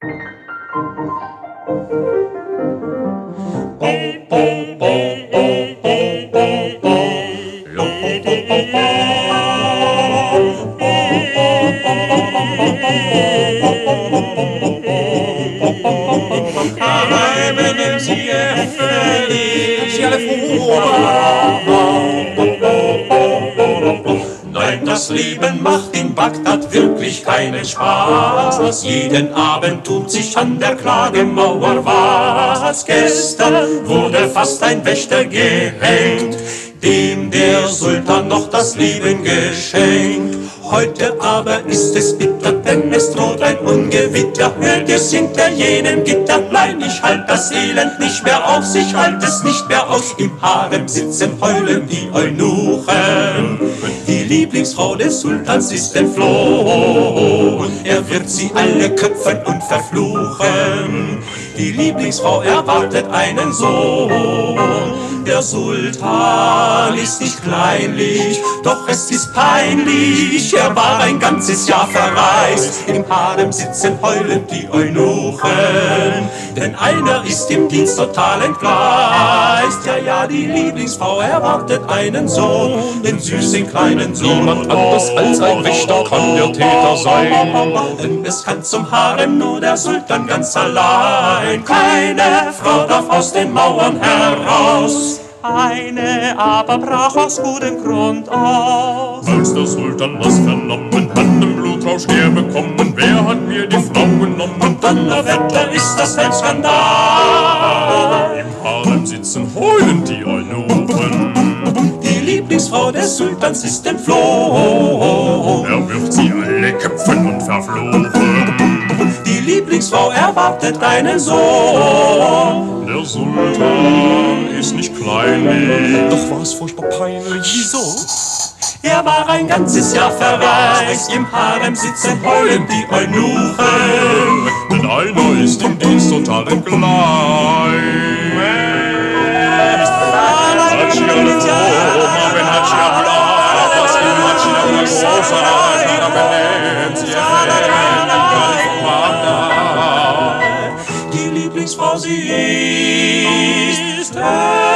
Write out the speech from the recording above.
Benehmen Sie erfüllig, Sie alle froh. Nein, das Leben macht in Bagdad wirklich keinen Spaß. Jeden Abend tut sich an der Klagemauer was. Gestern wurde fast ein Wächter gehängt, dem der Sultan noch das Leben geschenkt. Heute aber ist es bitter, denn es droht ein Ungewitter. Hört ihr, singt er jenen Gitter. Nein, ich halt das Elend nicht mehr aus, ich halt es nicht mehr aus. Im Harem sitzen, heulen die Eunuchen. Die Lieblingsfrau des Sultans ist entflohen. Er wird sie alle köpfen und verfluchen. Die Lieblingsfrau erwartet einen Sohn. Der Sultan ist nicht kleinlich, doch es ist peinlich. Er war ein ganzes Jahr verreist. Im Harem sitzen heulend die Eunuchen, denn einer ist im Dienst total entgleist. Ja, ja, die Lieblingsfrau erwartet einen Sohn, den süßen kleinen Sohn. Niemand anders als ein Wächter kann der Täter sein, denn es kann zum Harem nur der Sultan ganz allein. Keine Frau darf aus den Mauern heraus, eine aber brach aus gutem Grund aus. Als der Sultan das vernommen, hat den Blutrausch herbekommen. Wer hat mir die Frau genommen? Donnerwetter, ist das ein Skandal. Im Harem sitzen heulend die Eunuchen. Die Lieblingsfrau des Sultans ist entflohen. Er wird sie alle köpfen und verfluchen. Die Lieblingsfrau erwartet einen Sohn. Der Sultan ist nicht kleinlich, Doch war es furchtbar peinlich. Wieso? Er war ein ganzes Jahr verreist. Im Harem sitzen heulend die Eunuchen. denn einer ist im Dienst total entgleist. Die Lieblingsfrau, sie ist